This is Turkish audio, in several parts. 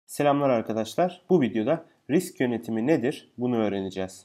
Selamlar arkadaşlar. Bu videoda risk yönetimi nedir? Bunu öğreneceğiz.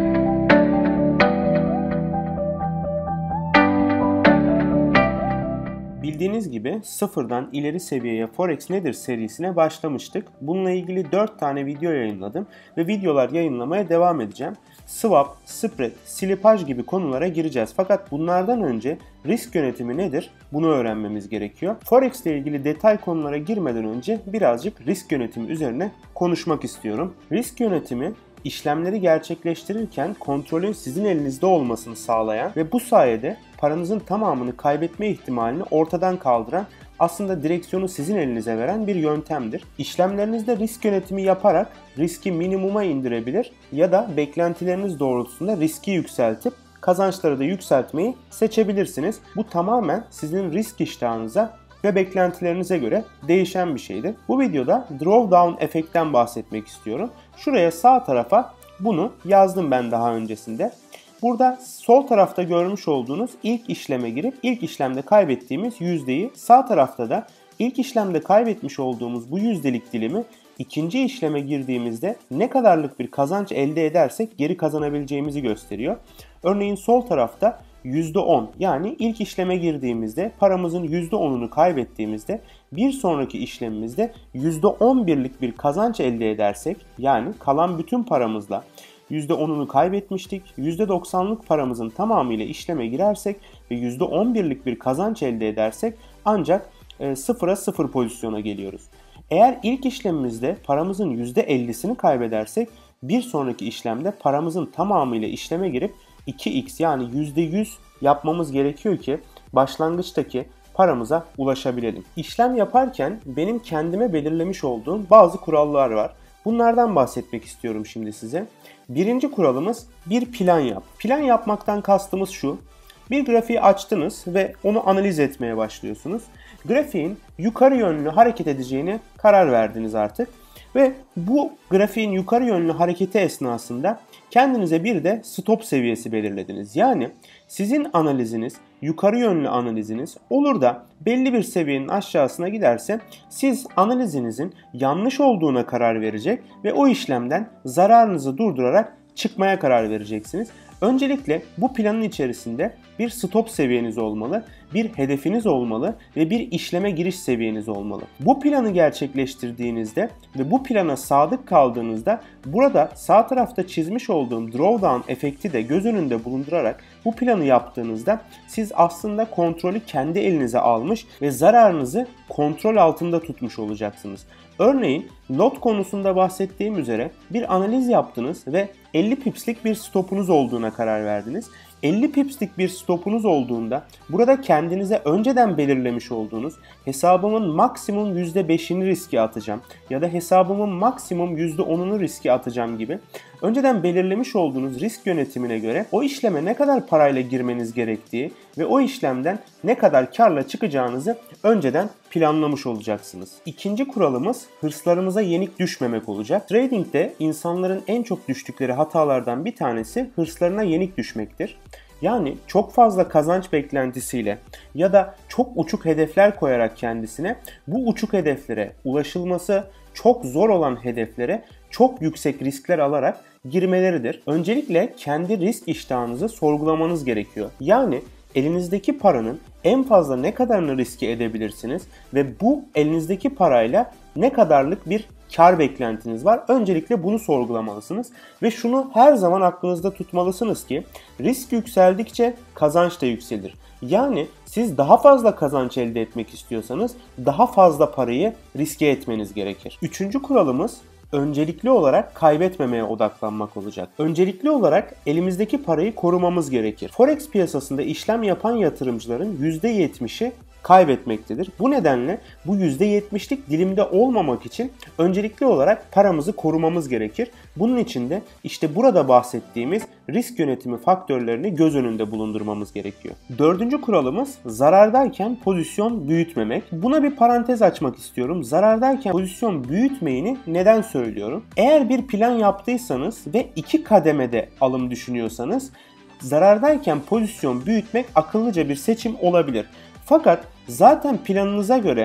Bildiğiniz gibi sıfırdan ileri seviyeye Forex nedir serisine başlamıştık. Bununla ilgili 4 tane video yayınladım ve videolar yayınlamaya devam edeceğim. Swap, spread, slipaj gibi konulara gireceğiz. Fakat bunlardan önce risk yönetimi nedir? Bunu öğrenmemiz gerekiyor. Forex ile ilgili detay konulara girmeden önce birazcık risk yönetimi üzerine konuşmak istiyorum. Risk yönetimi işlemleri gerçekleştirirken kontrolün sizin elinizde olmasını sağlayan ve bu sayede paranızın tamamını kaybetme ihtimalini ortadan kaldıran, aslında direksiyonu sizin elinize veren bir yöntemdir. İşlemlerinizde risk yönetimi yaparak riski minimuma indirebilir ya da beklentileriniz doğrultusunda riski yükseltip kazançları da yükseltmeyi seçebilirsiniz. Bu tamamen sizin risk iştahınıza ve beklentilerinize göre değişen bir şeydir. Bu videoda drawdown efektten bahsetmek istiyorum. Şuraya sağ tarafa bunu yazdım ben daha öncesinde. Burada sol tarafta görmüş olduğunuz ilk işleme girip ilk işlemde kaybettiğimiz yüzdeyi, sağ tarafta da ilk işlemde kaybetmiş olduğumuz bu yüzdelik dilimi ikinci işleme girdiğimizde ne kadarlık bir kazanç elde edersek geri kazanabileceğimizi gösteriyor. Örneğin sol tarafta %10, yani ilk işleme girdiğimizde paramızın %10'unu kaybettiğimizde bir sonraki işlemimizde %11'lik bir kazanç elde edersek, yani kalan bütün paramızla %10'unu kaybetmiştik, %90'lık paramızın tamamıyla işleme girersek ve %11'lik bir kazanç elde edersek ancak 0'a 0 pozisyona geliyoruz. Eğer ilk işlemimizde paramızın %50'sini kaybedersek bir sonraki işlemde paramızın tamamıyla işleme girip 2x, yani %100 yapmamız gerekiyor ki başlangıçtaki paramıza ulaşabilelim. İşlem yaparken benim kendime belirlemiş olduğum bazı kurallar var. Bunlardan bahsetmek istiyorum şimdi size. Birinci kuralımız bir plan yap. Plan yapmaktan kastımız şu: bir grafiği açtınız ve onu analiz etmeye başlıyorsunuz. Grafiğin yukarı yönlü hareket edeceğine karar verdiniz artık. Ve bu grafiğin yukarı yönlü hareketi esnasında kendinize bir de stop seviyesi belirlediniz. Yani sizin analiziniz, yukarı yönlü analiziniz olur da belli bir seviyenin aşağısına giderse siz analizinizin yanlış olduğuna karar verecek ve o işlemden zararınızı durdurarak çıkmaya karar vereceksiniz. Öncelikle bu planın içerisinde bir stop seviyeniz olmalı, bir hedefiniz olmalı ve bir işleme giriş seviyeniz olmalı. Bu planı gerçekleştirdiğinizde ve bu plana sadık kaldığınızda burada sağ tarafta çizmiş olduğum drawdown efekti de göz önünde bulundurarak bu planı yaptığınızda siz aslında kontrolü kendi elinize almış ve zararınızı kontrol altında tutmuş olacaksınız. Örneğin lot konusunda bahsettiğim üzere bir analiz yaptınız ve 50 pipslik bir stopunuz olduğuna karar verdiniz. 50 pipslik bir stopunuz olduğunda burada kendinize önceden belirlemiş olduğunuz hesabımın maksimum %5'ini riske atacağım ya da hesabımın maksimum %10'unu riske atacağım gibi önceden belirlemiş olduğunuz risk yönetimine göre o işleme ne kadar parayla girmeniz gerektiği ve o işlemden ne kadar karla çıkacağınızı önceden planlamış olacaksınız. İkinci kuralımız hırslarımıza yenik düşmemek olacak. Trading'de insanların en çok düştükleri hatalardan bir tanesi hırslarına yenik düşmektir. Yani çok fazla kazanç beklentisiyle ya da çok uçuk hedefler koyarak kendisine bu uçuk hedeflere ulaşılması çok zor olan hedeflere çok yüksek riskler alarak girmeleridir. Öncelikle kendi risk iştahınızı sorgulamanız gerekiyor. Yani elinizdeki paranın en fazla ne kadarını riske edebilirsiniz ve bu elinizdeki parayla ne kadarlık bir kar beklentiniz var? Öncelikle bunu sorgulamalısınız ve şunu her zaman aklınızda tutmalısınız ki risk yükseldikçe kazanç da yükselir. Yani siz daha fazla kazanç elde etmek istiyorsanız daha fazla parayı riske etmeniz gerekir. Üçüncü kuralımız öncelikli olarak kaybetmemeye odaklanmak olacak. Öncelikli olarak elimizdeki parayı korumamız gerekir. Forex piyasasında işlem yapan yatırımcıların %70'i kaybetmektedir. Bu nedenle bu %70'lik dilimde olmamak için öncelikli olarak paramızı korumamız gerekir. Bunun için de işte burada bahsettiğimiz risk yönetimi faktörlerini göz önünde bulundurmamız gerekiyor. Dördüncü kuralımız zarardayken pozisyon büyütmemek. Buna bir parantez açmak istiyorum. Zarardayken pozisyon büyütmeyini neden söylüyorum? Eğer bir plan yaptıysanız ve 2 kademede alım düşünüyorsanız zarardayken pozisyon büyütmek akıllıca bir seçim olabilir. Fakat zaten planınıza göre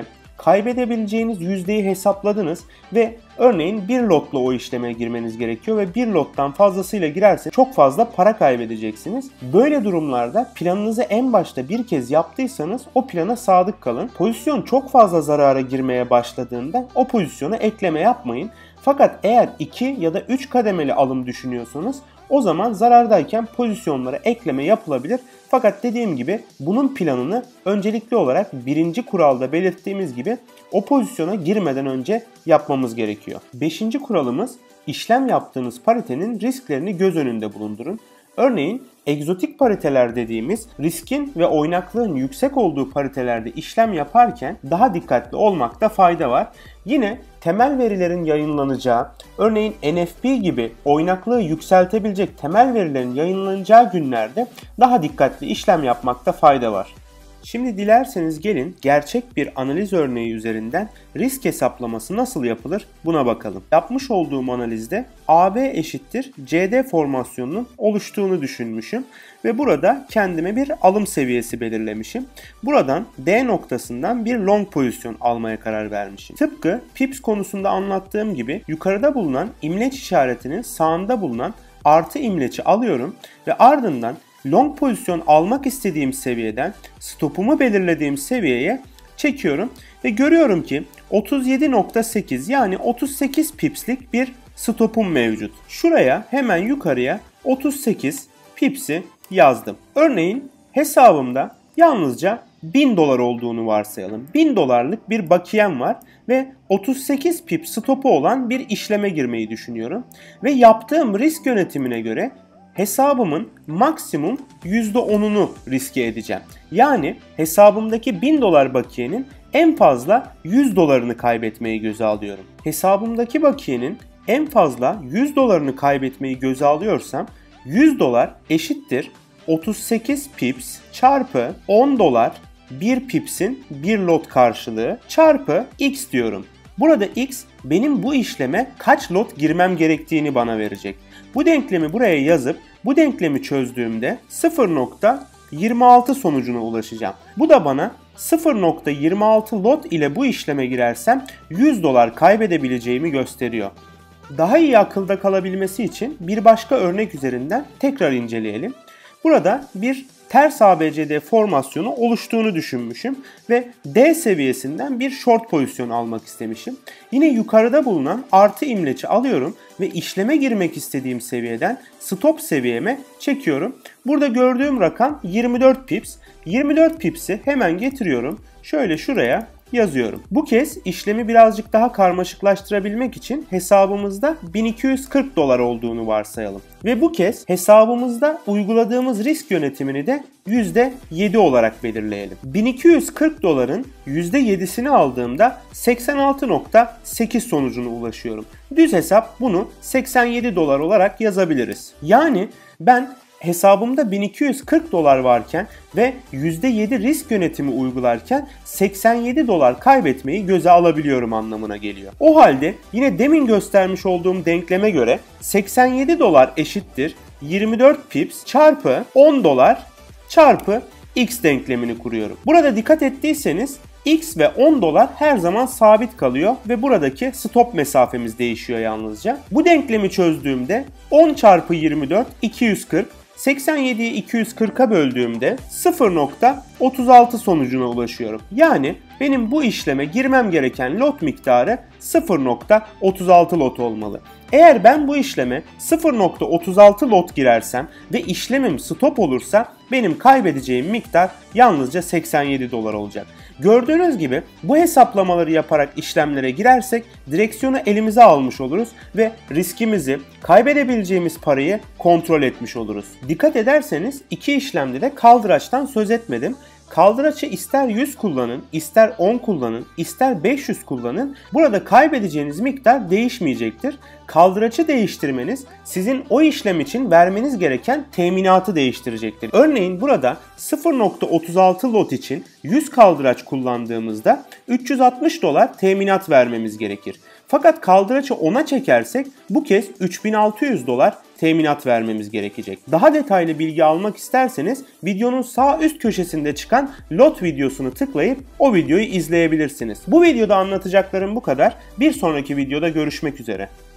kaybedebileceğiniz yüzdeyi hesapladınız ve örneğin bir lotla o işleme girmeniz gerekiyor ve bir lottan fazlasıyla girerseniz çok fazla para kaybedeceksiniz. Böyle durumlarda planınızı en başta bir kez yaptıysanız o plana sadık kalın. Pozisyon çok fazla zarara girmeye başladığında o pozisyona ekleme yapmayın. Fakat eğer 2 ya da 3 kademeli alım düşünüyorsanız o zaman zarardayken pozisyonlara ekleme yapılabilir. Fakat dediğim gibi bunun planını öncelikli olarak birinci kuralda belirttiğimiz gibi o pozisyona girmeden önce yapmamız gerekiyor. 5. kuralımız işlem yaptığınız paritenin risklerini göz önünde bulundurun. Örneğin egzotik pariteler dediğimiz riskin ve oynaklığın yüksek olduğu paritelerde işlem yaparken daha dikkatli olmakta fayda var. Yine temel verilerin yayınlanacağı, örneğin NFP gibi oynaklığı yükseltebilecek temel verilerin yayınlanacağı günlerde daha dikkatli işlem yapmakta fayda var. Şimdi dilerseniz gelin gerçek bir analiz örneği üzerinden risk hesaplaması nasıl yapılır buna bakalım. Yapmış olduğum analizde AB eşittir CD formasyonunun oluştuğunu düşünmüşüm ve burada kendime bir alım seviyesi belirlemişim. Buradan D noktasından bir long pozisyon almaya karar vermişim. Tıpkı Pips konusunda anlattığım gibi yukarıda bulunan imleç işaretinin sağında bulunan artı imleci alıyorum ve ardından long pozisyon almak istediğim seviyeden stopumu belirlediğim seviyeye çekiyorum ve görüyorum ki 37.8 yani 38 pipslik bir stopum mevcut. Şuraya hemen yukarıya 38 pipsi yazdım. Örneğin hesabımda yalnızca 1000 dolar olduğunu varsayalım. 1000 dolarlık bir bakiyem var ve 38 pip stopu olan bir işleme girmeyi düşünüyorum. Ve yaptığım risk yönetimine göre hesabımın maksimum %10'unu riske edeceğim. Yani hesabımdaki 1000 dolar bakiyenin en fazla 100 dolarını kaybetmeyi göze alıyorum. Hesabımdaki bakiyenin en fazla 100 dolarını kaybetmeyi göze alıyorsam 100 dolar eşittir 38 pips çarpı 10 dolar 1 pipsin 1 lot karşılığı çarpı x diyorum. Burada x benim bu işleme kaç lot girmem gerektiğini bana verecek. Bu denklemi buraya yazıp bu denklemi çözdüğümde 0.26 sonucuna ulaşacağım. Bu da bana 0.26 lot ile bu işleme girersem 100 dolar kaybedebileceğimi gösteriyor. Daha iyi akılda kalabilmesi için bir başka örnek üzerinden tekrar inceleyelim. Burada bir ters ABCD formasyonu oluştuğunu düşünmüşüm ve D seviyesinden bir short pozisyon almak istemişim. Yine yukarıda bulunan artı imleci alıyorum ve işleme girmek istediğim seviyeden stop seviyeme çekiyorum. Burada gördüğüm rakam 24 pips. 24 pipsi hemen getiriyorum. Şöyle şuraya yazıyorum. Bu kez işlemi birazcık daha karmaşıklaştırabilmek için hesabımızda 1240 dolar olduğunu varsayalım. Ve bu kez hesabımızda uyguladığımız risk yönetimini de %7 olarak belirleyelim. 1240 doların %7'sini aldığımda 86.8 sonucuna ulaşıyorum. Düz hesap bunu 87 dolar olarak yazabiliriz. Yani ben hesabımda 1240 dolar varken ve %7 risk yönetimi uygularken 87 dolar kaybetmeyi göze alabiliyorum anlamına geliyor. O halde yine demin göstermiş olduğum denkleme göre 87 dolar eşittir 24 pips çarpı 10 dolar çarpı x denklemini kuruyorum. Burada dikkat ettiyseniz x ve 10 dolar her zaman sabit kalıyor ve buradaki stop mesafemiz değişiyor yalnızca. Bu denklemi çözdüğümde 10 çarpı 24 240, 87'yi 240'a böldüğümde 0.36 sonucuna ulaşıyorum. Yani benim bu işleme girmem gereken lot miktarı 0.36 lot olmalı. Eğer ben bu işleme 0.36 lot girersem ve işlemim stop olursa benim kaybedeceğim miktar yalnızca 87 dolar olacak. Gördüğünüz gibi bu hesaplamaları yaparak işlemlere girersek direksiyonu elimize almış oluruz ve riskimizi, kaybedebileceğimiz parayı kontrol etmiş oluruz. Dikkat ederseniz iki işlemde de kaldıraçtan söz etmedim. Kaldıraçı ister 100 kullanın, ister 10 kullanın, ister 500 kullanın. Burada kaybedeceğiniz miktar değişmeyecektir. Kaldıraçı değiştirmeniz sizin o işlem için vermeniz gereken teminatı değiştirecektir. Örneğin burada 0.36 lot için 100 kaldıraç kullandığımızda 360 dolar teminat vermemiz gerekir. Fakat kaldıraçı 10'a çekersek bu kez $3600 teminat vermemiz gerekecek. Daha detaylı bilgi almak isterseniz videonun sağ üst köşesinde çıkan lot videosunu tıklayıp o videoyu izleyebilirsiniz. Bu videoda anlatacaklarım bu kadar. Bir sonraki videoda görüşmek üzere.